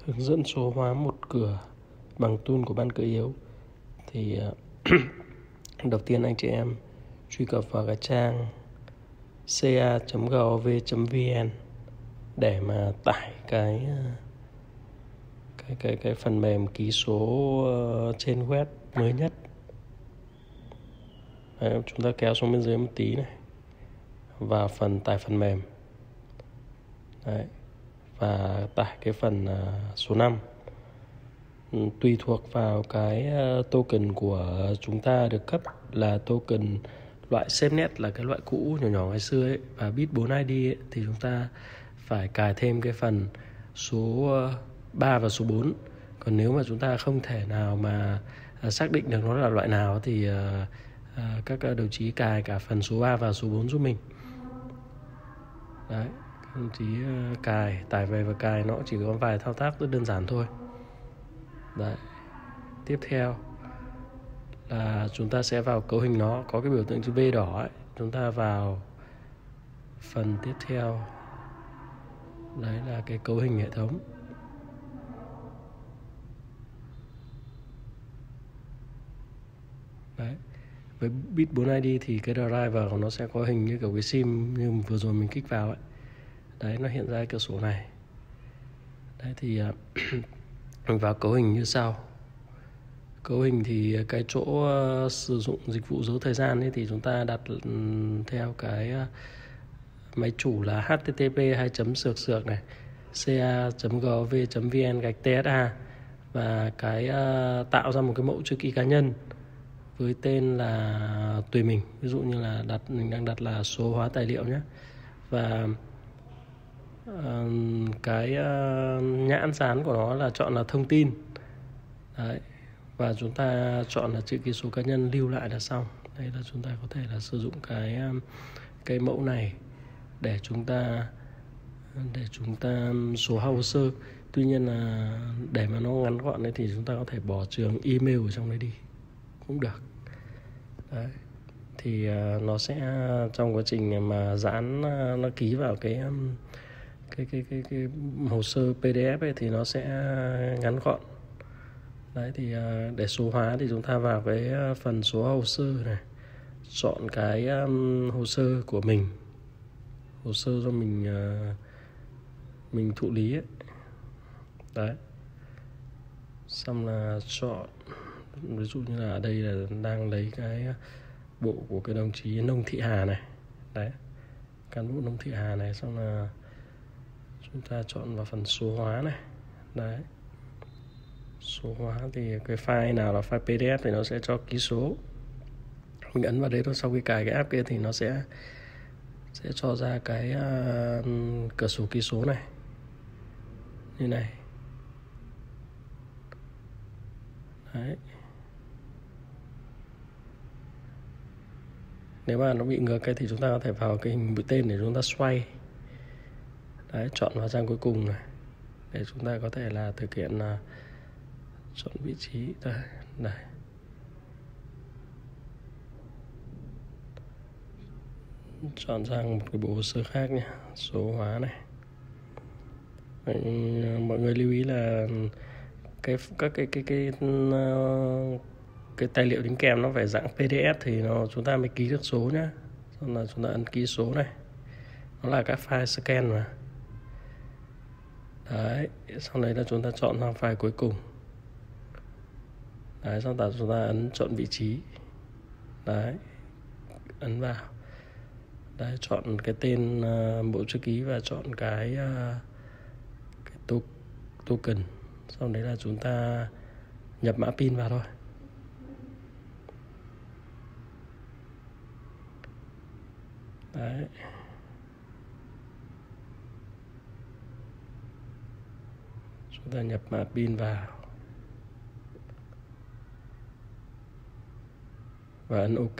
Hướng dẫn số hóa một cửa bằng tool của ban cơ yếu. Thì đầu tiên anh chị em truy cập vào cái trang ca.gov.vn để mà tải cái phần mềm ký số trên web mới nhất. Đấy, chúng ta kéo xuống bên dưới một tí này, vào phần tải phần mềm. Đấy, và tải cái phần số 5. Tùy thuộc vào cái token của chúng ta được cấp là token loại SafeNet, là cái loại cũ nhỏ nhỏ ngày xưa ấy, và bit 4 ID ấy, thì chúng ta phải cài thêm cái phần số 3 và số 4. Còn nếu mà chúng ta không thể nào mà xác định được nó là loại nào thì các đồng chí cài cả phần số 3 và số 4 giúp mình. Đấy, các đồng chí cài, tải về và cài, nó chỉ có vài thao tác rất đơn giản thôi. Đấy. Tiếp theo là chúng ta sẽ vào cấu hình, nó có cái biểu tượng chữ V đỏ ấy. Chúng ta vào phần tiếp theo. Đấy là cái cấu hình hệ thống. Đấy. Với bit 4 ID thì cái driver của nó sẽ có hình như kiểu cái sim như vừa rồi mình kích vào ấy. Đấy, nó hiện ra cái cửa sổ này. Đấy thì mình vào cấu hình như sau. Cấu hình thì cái chỗ sử dụng dịch vụ dấu thời gian ấy thì chúng ta đặt theo cái máy chủ là http:// này ca.gov.vn/tsa, và cái tạo ra một cái mẫu chữ ký cá nhân với tên là tùy mình. Ví dụ như là mình đang đặt là số hóa tài liệu nhé. Và cái nhãn dán của nó là chọn là thông tin. Đấy. Và chúng ta chọn là chữ ký số cá nhân, lưu lại là xong. Đây là chúng ta có thể là sử dụng cái mẫu này để chúng ta số hồ sơ. Tuy nhiên là để mà nó ngắn gọn đấy thì chúng ta có thể bỏ trường email ở trong đấy đi cũng được. Đấy. Thì nó sẽ trong quá trình mà dán, nó ký vào cái hồ sơ PDF ấy thì nó sẽ ngắn gọn. Đấy thì để số hóa thì chúng ta vào cái phần số hồ sơ này, chọn cái hồ sơ của mình, hồ sơ do mình thụ lý ấy. Đấy, xong là chọn, ví dụ như là ở đây là đang lấy cái bộ của cái đồng chí Nông Thị Hà này. Đấy, cán bộ Nông Thị Hà này. Xong là chúng ta chọn vào phần số hóa này. Đấy, số hóa thì cái file nào là file PDF thì nó sẽ cho ký số. Mình ấn vào đấy thôi. Sau khi cài cái app kia thì nó sẽ cho ra cái cửa sổ ký số này như này. Đấy. Nếu mà nó bị ngược cái thì chúng ta có thể vào cái hình mũi tên để chúng ta xoay. Đấy, chọn vào trang cuối cùng này để chúng ta có thể là thực hiện chọn vị trí. Đây. Chọn sang một cái bộ hồ sơ khác nhé, số hóa này. Mọi người lưu ý là các cái tài liệu đính kèm nó phải dạng PDF thì chúng ta mới ký được số nhé. Xong là chúng ta ấn ký số này. Nó là các file scan mà. Đấy, sau đấy là chúng ta chọn sang file cuối cùng. Đấy, sau đó chúng ta ấn chọn vị trí. Đấy, ấn vào. Đấy, chọn cái tên bộ chữ ký và chọn cái token. Sau đấy là chúng ta nhập mã pin vào thôi. Đấy. Chúng ta nhập mã pin vào và ấn OK.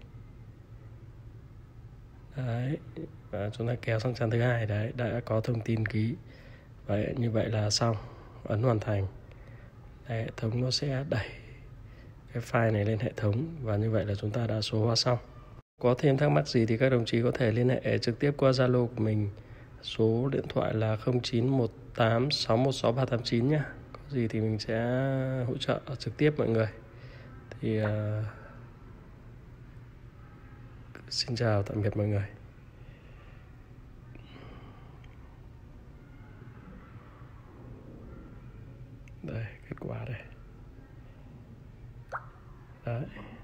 Đấy, và chúng ta kéo sang trang thứ hai. Đấy, đã có thông tin ký. Vậy như vậy là xong. Ấn hoàn thành. Đấy, hệ thống nó sẽ đẩy cái file này lên hệ thống, và như vậy là chúng ta đã số hóa xong. Có thêm thắc mắc gì thì các đồng chí có thể liên hệ trực tiếp qua Zalo của mình. Số điện thoại là 0913 08616389 nhé. Có gì thì mình sẽ hỗ trợ trực tiếp mọi người. Thì xin chào tạm biệt mọi người. Đây, kết quả đây. Đấy.